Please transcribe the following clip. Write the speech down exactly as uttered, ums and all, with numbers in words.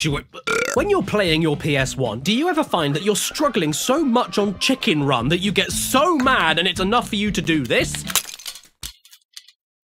When you're playing your P S one, do you ever find that you're struggling so much on Chicken Run that you get so mad and it's enough for you to do this?